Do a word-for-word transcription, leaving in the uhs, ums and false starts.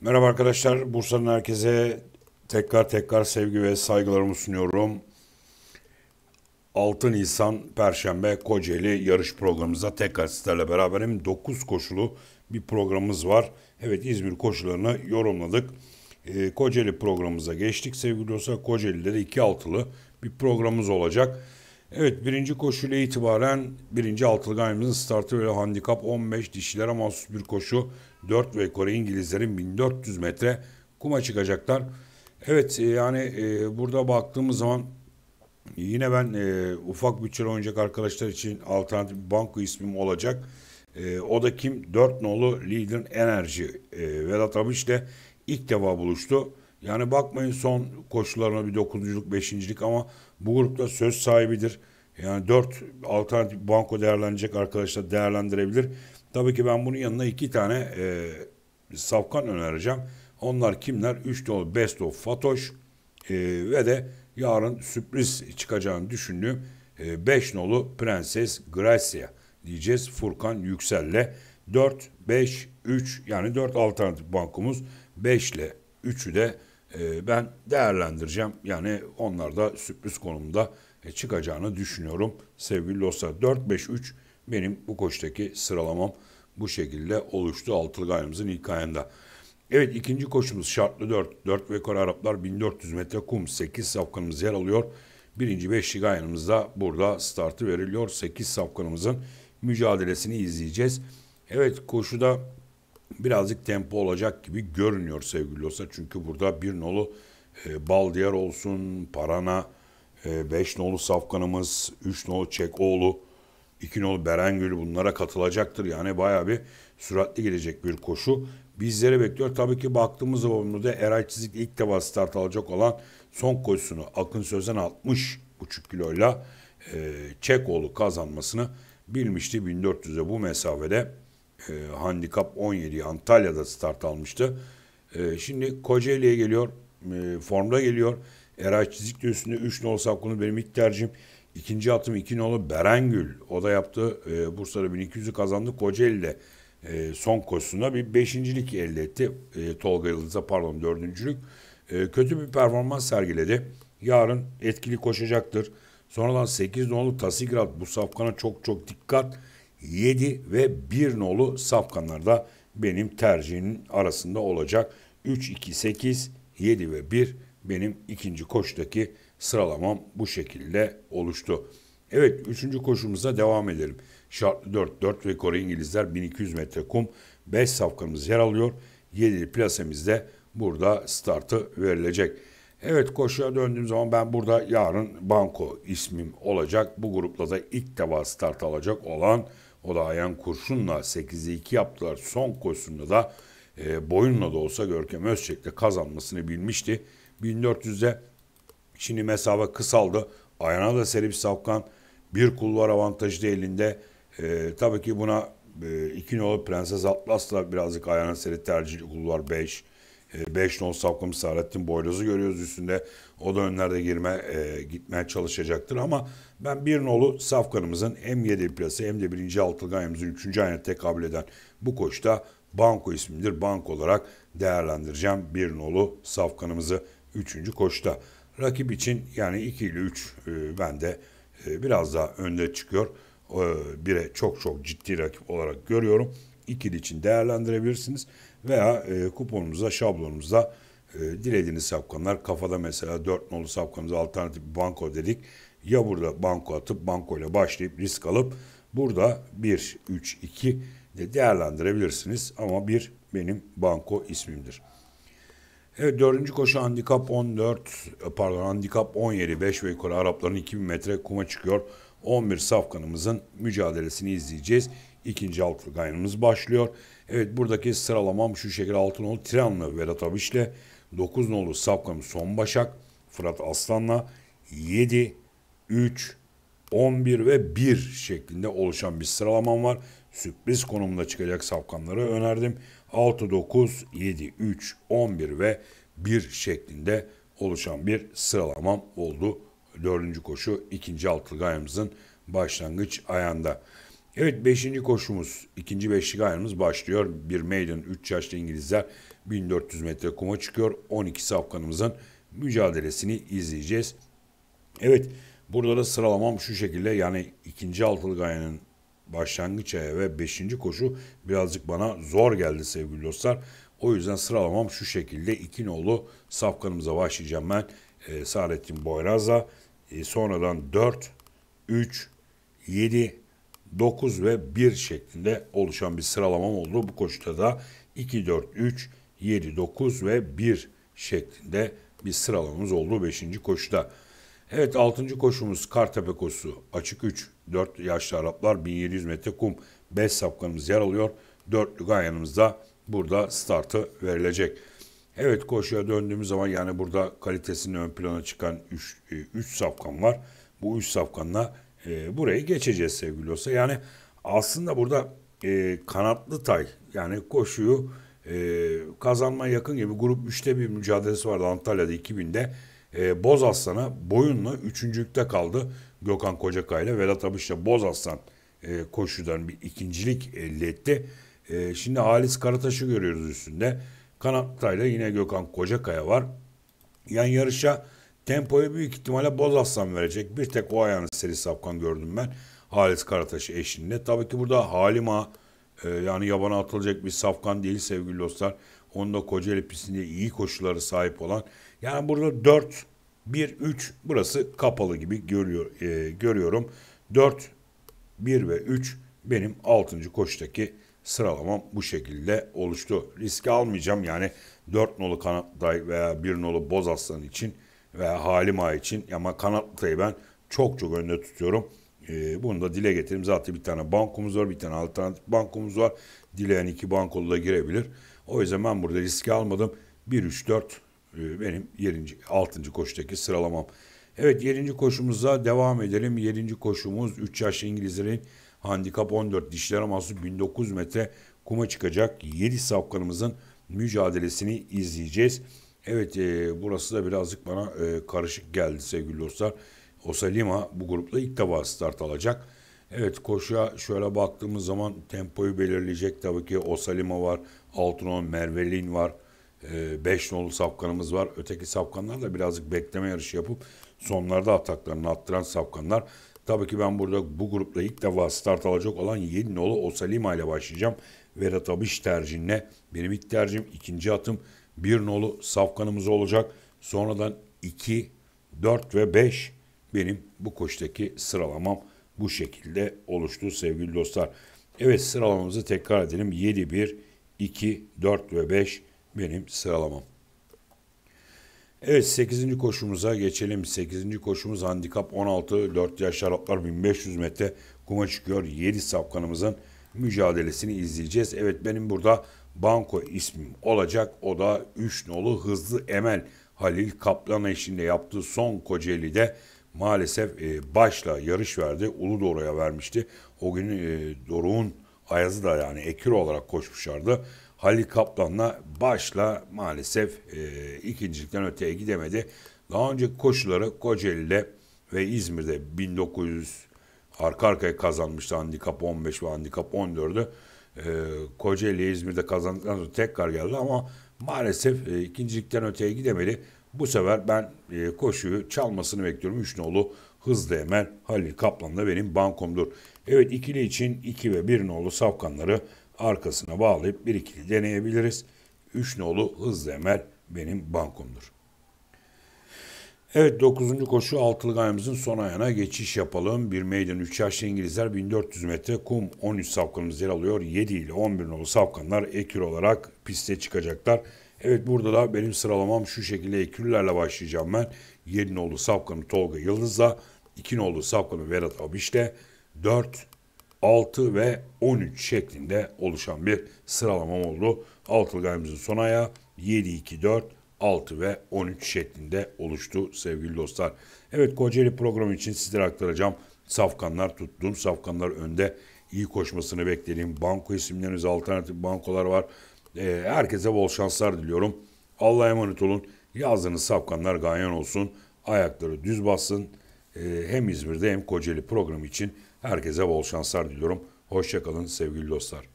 Merhaba arkadaşlar, Bursa'nın herkese tekrar tekrar sevgi ve saygılarımı sunuyorum. altı Nisan Perşembe Kocaeli yarış programımızda tekrar sizlerle beraberim. dokuz koşulu bir programımız var. Evet, İzmir koşularını yorumladık. Ee, Kocaeli programımıza geçtik sevgili dostlar. Kocaeli'de de iki altılı bir programımız olacak. Evet, birinci koşuyla itibaren birinci altılı ganimizin startı ve handikap on beş, dişilere mahsus bir koşu. dört ve Kore İngilizlerin bin dört yüz metre kuma çıkacaklar. Evet, e, yani e, burada baktığımız zaman yine ben e, ufak bütçeli oynayacak arkadaşlar için alternatif banko ismim olacak. E, o da kim? Dört nolu Leader Enerji. E, Vedat Abiş ile ilk defa buluştu. Yani bakmayın son koşularına bir dokuzunculuk, beşincilik ama bu grupta söz sahibidir. Yani dört alternatif banko değerlenecek arkadaşlar değerlendirebilir. Tabii ki ben bunun yanına iki tane e, safkan önereceğim. Onlar kimler? Üç nolu Best of Fatoş e, ve de yarın sürpriz çıkacağını düşündüğüm e, beş nolu Prenses Gracia diyeceğiz Furkan Yüksel'le. Dört beş üç yani dört alternatif bankomuz, beş ile üçü de e, ben değerlendireceğim. Yani onlar da sürpriz konumda e, çıkacağını düşünüyorum sevgili dostlar. Dört beş üç benim bu koştaki sıralamam bu şekilde oluştu altılı gayrımızın ilk ayında. Evet, ikinci koşumuz şartlı dört. dört ve Kore Araplar bin dört yüz metre kum, sekiz safkanımız yer alıyor. Birinci beşli gayrımızda burada startı veriliyor. sekiz safkanımızın mücadelesini izleyeceğiz. Evet, koşuda birazcık tempo olacak gibi görünüyor sevgili dostlar. Çünkü burada bir nolu e, Baldiyar olsun, Parana, e, beş nolu Safkanımız, üç nolu Çekoğlu, iki nolu Berengül bunlara katılacaktır. Yani bayağı bir süratli gelecek bir koşu bizleri bekliyor. Tabii ki baktığımız zaman da Eray Çizik ilk defa start alacak olan son koşusunu Akın Sözen altmış buçuk kiloyla e, Çekoğlu kazanmasını bilmişti. bin dört yüze bu mesafede e, handikap on yedi Antalya'da start almıştı. E, şimdi Kocaeli'ye geliyor. E, formda geliyor. Eray Çizik de üstünde üç nolu Safkan'ı benim ilk tercihim. İkinci atım iki nolu Berengül. O da yaptı. E, Bursa'da bin iki yüzü kazandı. Kocaeli'de e, son koşusunda bir beşincilik elde etti. E, Tolga Yıldız'a pardon dördüncülük. E, kötü bir performans sergiledi. Yarın etkili koşacaktır. Sonradan sekiz nolu Tasigrat bu safkana çok çok dikkat. yedi ve bir nolu safkanlar da benim tercihimin arasında olacak. üç, iki, sekiz, yedi ve bir benim ikinci koştaki sıralamam bu şekilde oluştu. Evet, üçüncü koşumuza devam edelim. Şartlı dört, dört ve Kore İngilizler bin iki yüz metre kum, beş safkanımız yer alıyor. yedili plasemizde burada startı verilecek. Evet, koşuya döndüğüm zaman ben burada yarın banko ismim olacak. Bu grupta da ilk defa start alacak olan o da Ayhan Kurşun'la sekizde iki yaptılar. Son koşusunda da e, boyunla da olsa Görkem Özçelik'le kazanmasını bilmişti. bin dört yüzde şimdi mesafe kısaldı. Ayağına da Serip Safkan bir kulvar avantajı da elinde. E, tabii ki buna e, iki nolu Prenses Atlas'la birazcık ayağına Serip tercihli kulvar beş. beş nolu Safkan Saadettin Boyloz'u görüyoruz üstünde. O da önlerde girme e, gitmeye çalışacaktır ama ben bir nolu Safkan'ımızın hem yedi plası hem de birinci altılı gayemizin üçüncü ayına tekabül eden bu koşta banko ismidir. Banko olarak değerlendireceğim bir nolu Safkan'ımızı üçüncü koşta. Rakip için yani iki ile üç e, bende e, biraz daha önde çıkıyor. E, bire çok çok ciddi rakip olarak görüyorum. İkili için değerlendirebilirsiniz veya e, kuponumuzda, şablonumuzda e, dilediğiniz safkanlar kafada mesela dört nolu safkanımıza alternatif banko dedik. Ya burada banko atıp bankoyla başlayıp risk alıp burada bir, üç, iki de değerlendirebilirsiniz ama bir benim banko ismimdir. Evet, dördüncü koşu handikap on dört pardon handikap on yedi beş ve yukarı Arapların iki bin metre kuma çıkıyor. on bir safkanımızın mücadelesini izleyeceğiz. İkinci altılı gayrımız başlıyor. Evet, buradaki sıralamam şu şekilde: altı nolu Tiranlı Vedat Abiş'le, dokuz nolu safkanımız Son Başak Fırat Aslan'la, yedi, üç, on bir ve bir şeklinde oluşan bir sıralamam var. Sürpriz konumunda çıkacak safkanları önerdim. altı, dokuz, yedi, üç, on bir ve bir şeklinde oluşan bir sıralamam oldu. Dördüncü koşu ikinci altılı gayemizin başlangıç ayağında. Evet, beşinci koşumuz, ikinci beşlik ayağımız başlıyor. Bir maiden, üç yaşlı İngilizler bin dört yüz metre kuma çıkıyor. on iki safkanımızın mücadelesini izleyeceğiz. Evet, burada da sıralamam şu şekilde, yani ikinci altılık ayağının başlangıç ayağı ve beşinci koşu birazcık bana zor geldi sevgili dostlar. O yüzden sıralamam şu şekilde: iki nolu safkanımıza başlayacağım ben. E, Saadettin Boyraz'la. E, sonradan dört, üç, yedi, dokuz ve bir şeklinde oluşan bir sıralamam oldu. Bu koşuda da iki, dört, üç, yedi, dokuz ve bir şeklinde bir sıralamamız oldu beşinci koşuda. Evet, altıncı koşumuz Kartepe koşusu. Açık üç, dört yaşlı Araplar, bin yedi yüz metre kum, beş safkanımız yer alıyor. Dörtlü ganyanımızda burada startı verilecek. Evet, koşuya döndüğümüz zaman, yani burada kalitesinin ön plana çıkan üç safkan var. Bu üç safkanla e, burayı geçeceğiz sevgili dostlar. Yani aslında burada e, kanatlı tay, yani koşuyu e, kazanmaya yakın gibi grup üçte bir mücadelesi vardı Antalya'da iki binde. E, Boz Aslan'a boyunla üçüncülükte kaldı Gökhan Kocakay ile. Vedat Abış da Boz Aslan e, koşudan bir ikincilik elde etti. E, şimdi Halis Karataş'ı görüyoruz üstünde. Kanatlı'yla yine Gökhan Kocakaya var. Yani yarışa tempoyu büyük ihtimalle Boz Aslan verecek. Bir tek o ayağını seri safkan gördüm ben. Halis Karataş'ı eşliğinde. Tabii ki burada Halima e, yani yabana atılacak bir safkan değil sevgili dostlar. Onun da Kocaeli pistinde iyi koşuları sahip olan. Yani burada dört, bir, üç, burası kapalı gibi görüyor, e, görüyorum. dört, bir ve üç benim altıncı koşudaki sıralamam bu şekilde oluştu. Riski almayacağım, yani dört nolu Kanatlı'day veya bir nolu Boz Aslan için veya Halima için, ama Kanatlı'yı ben çok çok önde tutuyorum. Ee, bunu da dile getireyim. Zaten bir tane bankomuz var, bir tane alternatif bankomuz var. Dileyen iki bankolu da girebilir. O yüzden ben burada riski almadım. bir, üç, dört e, benim yedinci, altıncı koşudaki sıralamam. Evet, yedinci koşumuza devam edelim. yedinci koşumuz üç yaşlı İngilizlerin handikap on dört dişlere mahsus bin dokuz yüz metre kuma çıkacak yedi safkanımızın mücadelesini izleyeceğiz. Evet, e, burası da birazcık bana e, karışık geldi sevgili dostlar. Osalima bu grupta ilk defa start alacak. Evet, koşuya şöyle baktığımız zaman tempoyu belirleyecek tabii ki Osalima var, Altınon Mervelin var. beş nolu safkanımız var. Öteki safkanlar da birazcık bekleme yarışı yapıp sonlarda ataklarını attıran safkanlar. Tabii ki ben burada bu grupta ilk defa start alacak olan yedi nolu Osalima ile başlayacağım. Vedat Abış tercihine benim ilk tercihim, ikinci atım bir nolu safkanımız olacak. Sonradan iki, dört ve beş benim bu koşudaki sıralamam bu şekilde oluştu sevgili dostlar. Evet, sıralamamızı tekrar edelim. yedi, bir, iki, dört ve beş benim sıralamam. Evet, sekizinci koşumuza geçelim. sekizinci koşumuz handikap on altı, dört yaş Araplar bin beş yüz metre kuma çıkıyor. yedi safkanımızın mücadelesini izleyeceğiz. Evet, benim burada banko ismim olacak. O da üç nolu Hızlı Emel, Halil Kaplan eşliğinde yaptığı son Kocaeli'de maalesef e, başla yarış verdi. Uludağ'a vermişti. O gün e, Doruk'un Ayaz'ı da yani ekür olarak koşmuşlardı. Halil Kaplan'la başla maalesef e, ikincilikten öteye gidemedi. Daha önceki koşuları Kocaeli'de ve İzmir'de bin dokuz yüz arka arkaya kazanmıştı, handikap on beş ve handikap on dördü. E, Kocaeli'ye İzmir'de kazandıktan sonra tekrar geldi ama maalesef e, ikincilikten öteye gidemedi. Bu sefer ben e, koşuyu çalmasını bekliyorum. üç nolu Hızlı Emel Halil Kaplan da benim bankomdur. Evet, ikili için iki ve bir nolu safkanları arkasına bağlayıp bir ikili deneyebiliriz. üç nolu Hızlı Emel benim bankomdur. Evet, dokuzuncu koşu altılı ayağımızın son ayağına geçiş yapalım. Bir maiden üç yaşlı İngilizler bin dört yüz metre kum, on üç safkanımız yer alıyor. yedi ile on bir nolu safkanlar ekür olarak piste çıkacaklar. Evet, burada da benim sıralamam şu şekilde: ekürlerle başlayacağım ben. yedi nolu safkanı Tolga Yıldız'la, iki nolu safkanı Vedat Abiş'te, dört, altı ve on üç şeklinde oluşan bir sıralamam oldu. Altılı ayağımızın son ayağı yedi, iki, dört, altı ve on üç şeklinde oluştu sevgili dostlar. Evet, Kocaeli programı için sizlere aktaracağım safkanlar, tuttuğum safkanlar önde, iyi koşmasını beklediğim banko isimleriniz, alternatif bankolar var. Ee, herkese bol şanslar diliyorum. Allah'a emanet olun. Yazdığınız safkanlar ganyan olsun. Ayakları düz bassın. Ee, hem İzmir'de hem Kocaeli programı için herkese bol şanslar diliyorum. Hoşça kalın sevgili dostlar.